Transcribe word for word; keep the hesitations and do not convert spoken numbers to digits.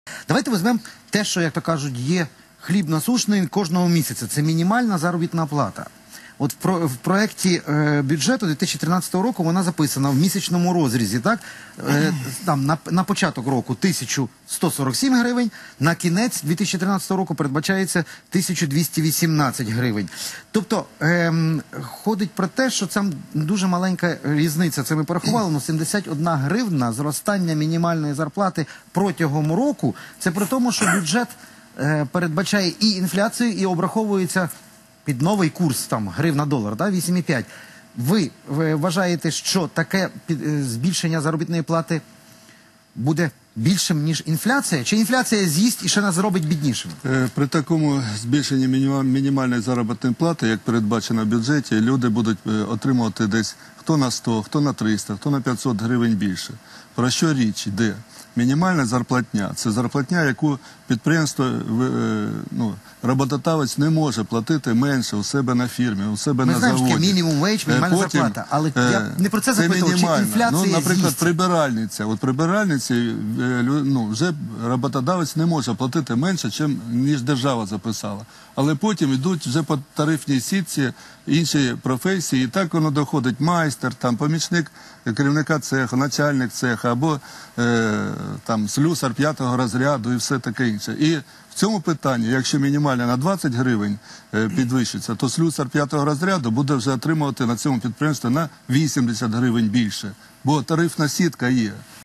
Давайте візьмемо те, що, як то кажуть, є хліб насущний кожного місяця. Це мінімальна заробітна плата. От в, про, в проєкті е, бюджету дві тисячі тринадцятого року вона записана в місячному розрізі, так? Е, там, на, на початок року тисяча сто сорок сім гривень, на кінець дві тисячі тринадцятого року передбачається тисяча двісті вісімнадцять гривень. Тобто, е, ходить про те, що це дуже маленька різниця, це ми порахували, але сімдесят одна гривна зростання мінімальної зарплати протягом року, це при тому, що бюджет е, передбачає і інфляцію, і обраховується під новий курс, там, гривна-долар, да, вісім і п'ять. Ви, ви вважаєте, що таке під, е, збільшення заробітної плати буде більшим, ніж інфляція? Чи інфляція з'їсть і ще нас зробить біднішим? При такому збільшенні мінімальної заробітної плати, як передбачено в бюджеті, люди будуть отримувати десь хто на сто, хто на триста, хто на п'ятсот гривень більше. Про що річ йде? Мінімальна зарплатня – це зарплатня, яку підприємство, ну, роботодавець не може платити менше у себе на фірмі, у себе Ми на знаємо, заводі. Ми знаємо, що мінімум вейдж, мінімальна Потім, зарплата, але я не про це запитував, чи інфляція ну, наприклад, з'їсть? прибиральниця. От прибиральниці, ну, вже роботодавець не може платити менше, чим, ніж держава записала. Але потім йдуть вже по тарифній сітці інші професії, і так воно доходить майстер, там, помічник керівника цеху, начальник цеху, або е, там, слюсар п'ятого розряду і все таке інше. І в цьому питанні, якщо мінімальна на двадцять гривень е, підвищиться, то слюсар п'ятого розряду буде вже отримувати на цьому підприємстві на вісімдесят гривень більше, бо тарифна сітка є.